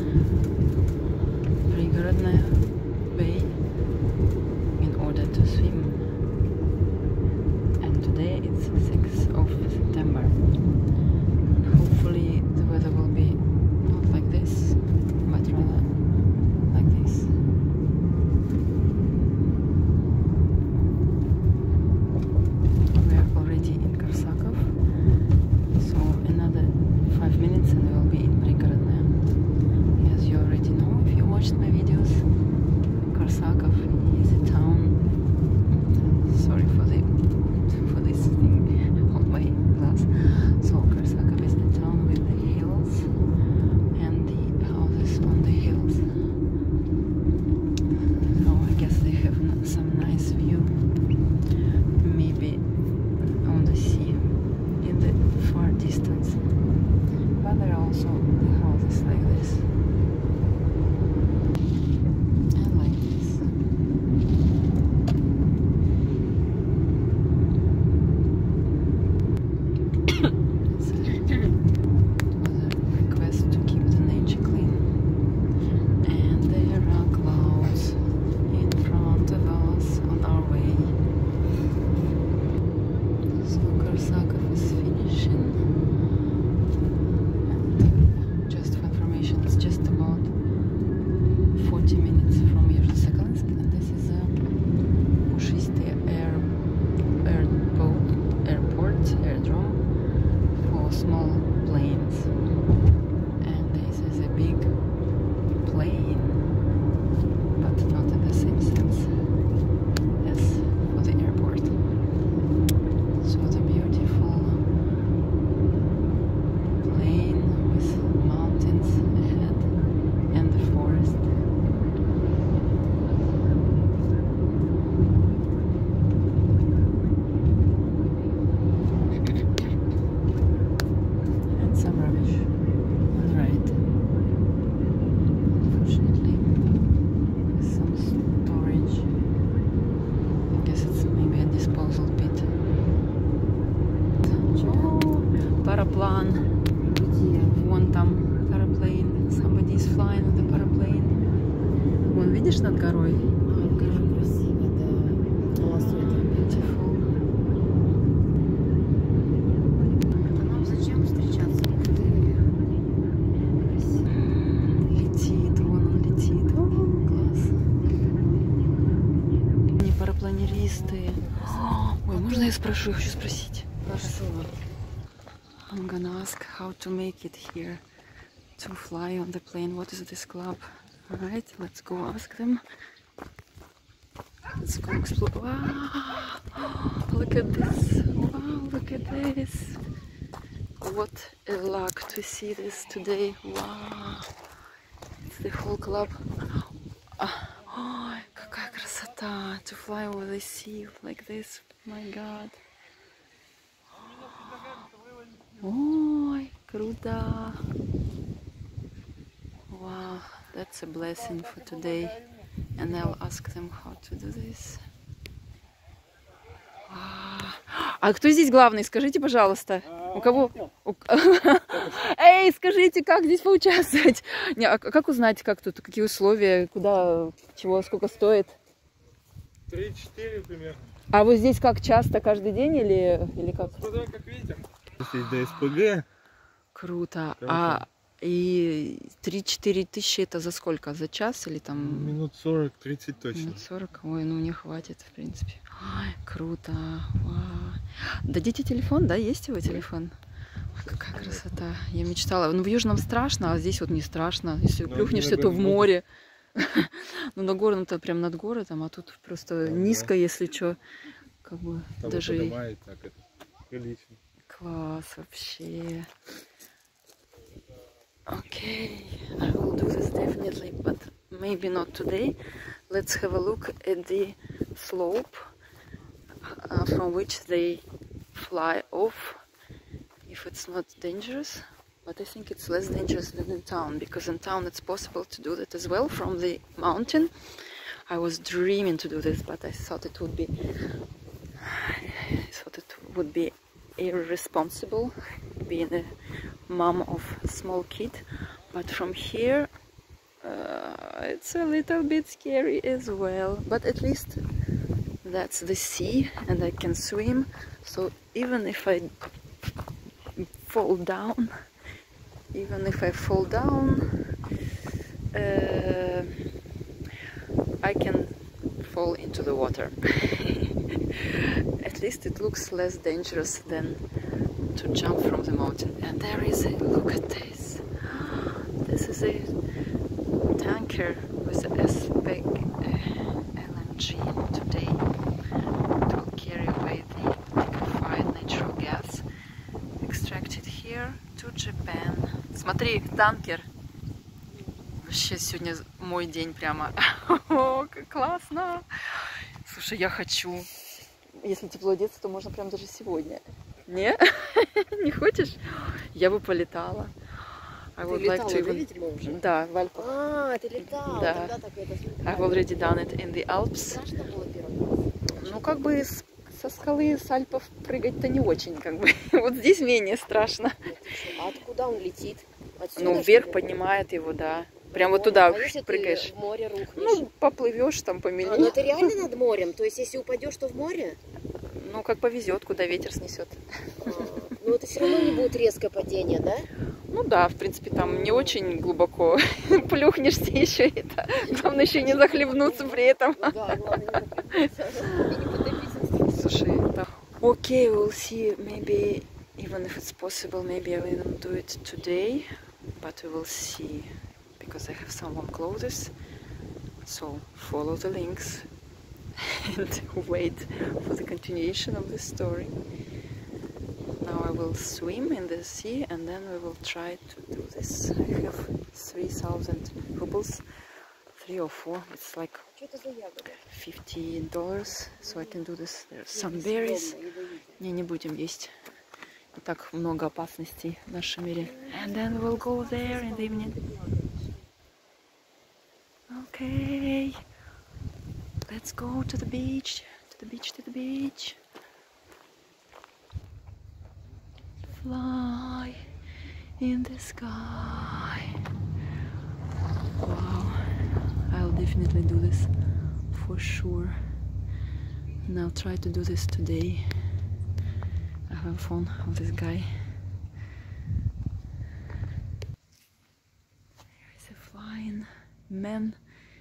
пригородная bay in order to swim. And today it's 6th of September. Hopefully the weather will be not like this, but rather like this. We're already in Korsakov, so another 5 minutes and we'll be in Prigorodnaya. As you already know, if you watched my videos, Korsakov is a town. Sorry for this thing on my glass. So Korsakov is the town with the hills and the houses on the hills. So I guess they have some nice view, maybe on the sea in the far distance. But there are also the houses like this and like this. Параплан. Вон там параплейн. Somebody is flying on the paraplane. Вон, видишь, над горой? Как красиво, да. Полосой там. Beautiful. А нам зачем встречаться? Летит, вон он летит. О, класс. Они парапланеристы. Ой, можно я спрошу? Я хочу спросить. Хорошо. I'm gonna ask how to make it here to fly on the plane. What is this club? Alright, let's go ask them. Let's go explore. Wow! Look at this! Wow, look at this! What a luck to see this today! Wow! It's the whole club. Oh, какая красота! To fly over the sea like this! My God! Ой, круто! Wow, that's a blessing for today. And I'll ask them how to do this. А кто здесь главный? Скажите, пожалуйста. У кого? Эй, скажите, как здесь поучаствовать? Не, а как узнать, как тут, какие условия, куда, чего, сколько стоит? 3-4 примерно. А вы здесь как, часто, каждый день или как? Смотря как видим. Здесь ДСПГ. Круто. А и 3-4 тысячи это за сколько? За час или там? Минут 40-30 точно. Минут 40? Ой, ну мне хватит, в принципе. Ой, круто. Вау. Дадите телефон, да? Есть его телефон? Ой, какая красота. Я мечтала. Ну в Южном страшно, а здесь вот не страшно. Если плюхнешься, то в море. Ну на горном-то прям над городом, а тут просто низко, если что. Как бы даже... Так, это прилично. Класс вообще. Okay, I will do this definitely, but maybe not today. Let's have a look at the slope from which they fly off, if it's not dangerous. But I think it's less dangerous than in town, because in town it's possible to do that as well from the mountain. I was dreaming to do this, but I thought it would be irresponsible being a mom of a small kid. But from here it's a little bit scary as well, but at least that's the sea and I can swim. So even if I fall down, I can fall into the water. At least it looks less dangerous than to jump from the mountain. And there is a, look at this. This is a tanker with a S-Peg LNG today. It will carry away the liquefied natural gas extracted here to Japan. Смотри, танкер. Вообще сегодня мой день прямо. О, как классно! Слушай, я хочу. Если тепло одеться, то можно прям даже сегодня. Не? Не хочешь? Я бы полетала. Ты летала, да, видимо, уже? Да, в Альпах. А, ты летала. Да. Тогда так это I've already done it in the Alps. страшно было первый раз? Ну, как бы со скалы, с Альпов прыгать-то не очень, как бы. Вот здесь менее страшно. А откуда он летит? Отсюда, Ну, вверх поднимает его, да. Прям вот туда если прыгаешь. ты в море рухнешь? Ну, поплывешь там по А, мели. ну это реально над морем? То есть, если упадешь, то в море? Ну, как повезет, куда ветер снесет. А, ну это все равно не будет резкое падение, да? Ну да, в принципе, там не очень глубоко плюхнешься еще это. Главное еще не захлебнуться при этом. Ну да, главное не потопиться. Слушай, это... Okay, we'll see. Maybe, even if it's possible, maybe I will do it today. But we will see. Because I have some warm clothes. So, follow the links. And wait for the continuation of the story. Now I will swim in the sea and then we will try to do this. I have 3,000 rubles, 3 or 4, it's like Что это за ягода? $50, so I can do this. There's some berries. Не будем есть. И так много опасностей в нашем мире. And then we'll go there in the evening. Okay. Let's go to the beach, to the beach, to the beach. Fly in the sky. Wow, I'll definitely do this for sure. And I'll try to do this today. I have a phone of this guy. There is a flying man.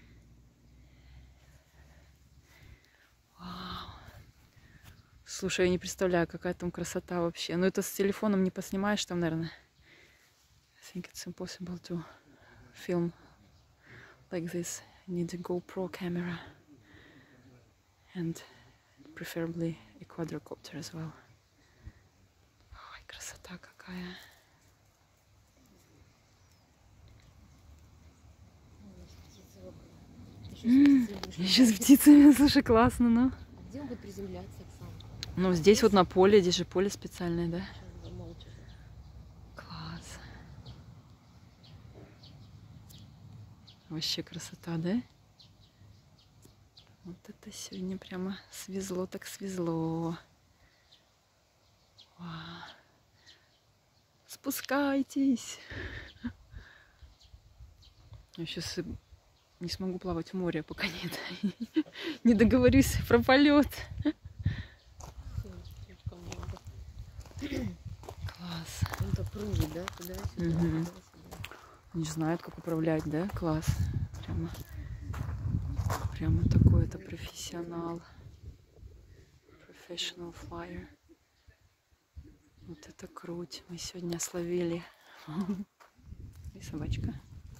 Слушай, я не представляю, какая там красота вообще. Но это с телефоном не поснимаешь там, наверное. I think it's impossible to film like this. You need a GoPro camera. And preferably a quadrocopter as well. Ой, красота какая. Еще с птицами, слушай, классно, ну. Где он будет приземляться, Оксана? Ну, здесь вот на поле, здесь же поле специальное, да? Класс. Вообще красота, да? Вот это сегодня прямо свезло, так свезло. Вау. Спускайтесь. Я сейчас не смогу плавать в море, пока не договорюсь про полет. Класс. Он так прыгает, да? Туда-сюда, Угу. туда-сюда. Не знают, как управлять, да? Класс. Прямо такой-то профессионал. Professional flyer. Вот это круть. Мы сегодня словили. И собачка.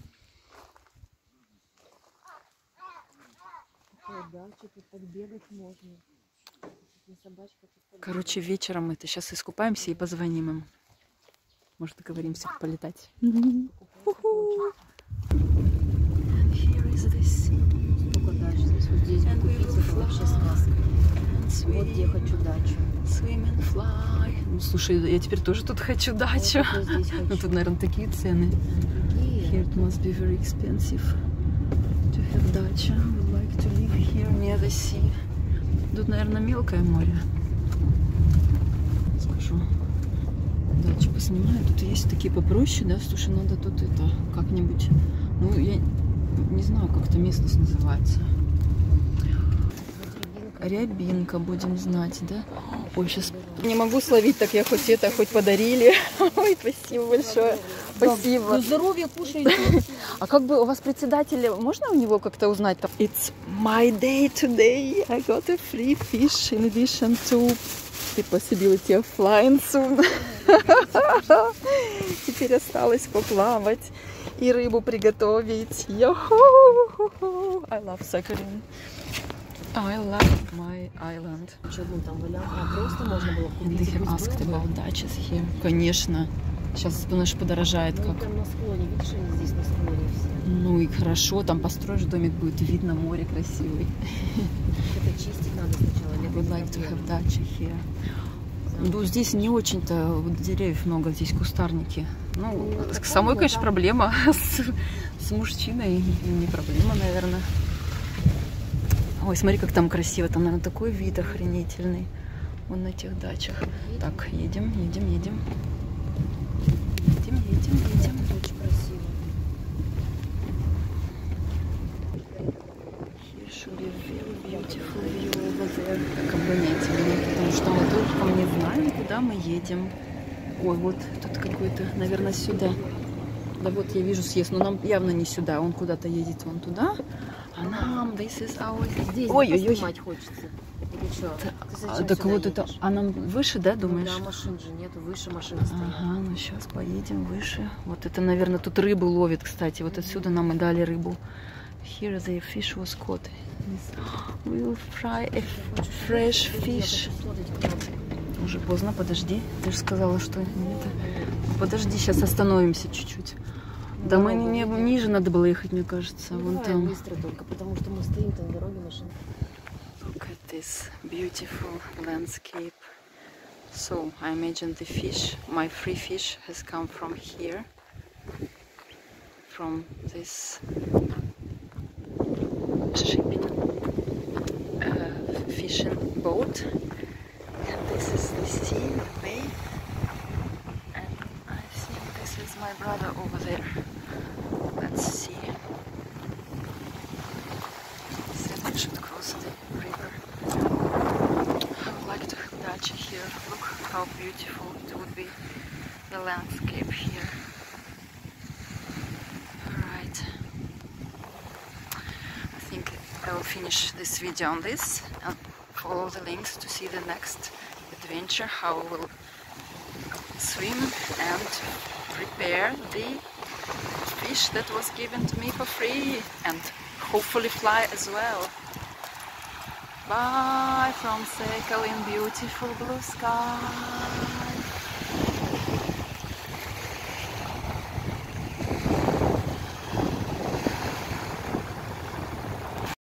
Да, что-то подбегать можно. Не собачка, тут подбегать. Короче, вечером это сейчас искупаемся и позвоним им. Может, договоримся полетать. And here is the sea. Только дальше. Вот здесь And we купить, will это вообще fly сказка. and Вот где swim, хочу дачу. swim and fly. Ну, слушай, я теперь тоже тут хочу дачу. Вот здесь хочу. Ну, тут, наверное, такие цены. Какие? Here it must be very expensive to have dacha. Would like to live here near the sea. Тут, наверное, мелкое море. Скажу. Дачу поснимаю. Тут есть такие попроще, да? Слушай, надо тут это как-нибудь. Ну, я не знаю, как эта местность называется. Рябинка, будем знать, да? Ой, сейчас не могу словить, так я хоть это, хоть подарили. Ой, спасибо большое. Спасибо. Ну, здоровье кушайте. А как бы у вас председатель, можно у него как-то узнать? It's my day today. I got a free fish in addition to the possibility of flying soon. Теперь осталось поплавать и рыбу приготовить. Йо-ху-ху-ху. I love Sakhalin. I love my island. Что ну, там валял? А просто можно было And купить. they have asked about Dutches here. Конечно. Сейчас, думаешь, подорожает Ну, как. там на склоне, видишь, они здесь на склоне все. Ну и хорошо, там построишь домик, будет видно море красивый. Это чистить надо сначала. I would like to have dacha here. Ну, здесь не очень-то вот деревьев много, здесь кустарники. Ну, с самой, конечно, проблема. С мужчиной не проблема, наверное. Ой, смотри, как там красиво. Там, наверное, такой вид охренительный. Вон на тех дачах. Так, едем. Едем. Очень красиво. Here should be very beautiful view over there. Так, обгоняйте меня, потому что мы толком не знаем, куда мы едем. Ой, вот тут какой-то, наверное, сюда. Да вот я вижу съезд, но нам явно не сюда. Он куда-то едет вон туда. А нам, this is our... Здесь Ой-ой-ой. снимать хочется. Или что? Ты зачем Так сюда вот это... едешь? А нам выше, да, думаешь? Ну, да, машин же нету, выше машины стоят. Ага, ну сейчас поедем выше. Вот это, наверное, тут рыбу ловит, кстати. Вот отсюда нам и дали рыбу. Here the fish was caught. We'll fry a fresh fish. Уже поздно, подожди. Ты же сказала, что нет. Подожди, сейчас остановимся чуть-чуть. Да мы ниже надо было ехать, мне кажется. Ну, Вон давай там. быстро только, потому что мы стоим там на дороге машины. Look at this beautiful landscape. So I imagine the fish, my free fish, has come from here, from this shipping fishing boat. And this is the sea, the bay. And I think this is my brother over there. Let's see. Then we should cross the river. I would like to have dacha here. Look how beautiful it would be, the landscape here. Alright. I think I will finish this video on this and follow the links to see the next adventure, how I will swim and prepare the fish that was given to me for free and hopefully fly as well. Bye from Sakhalin, beautiful blue sky.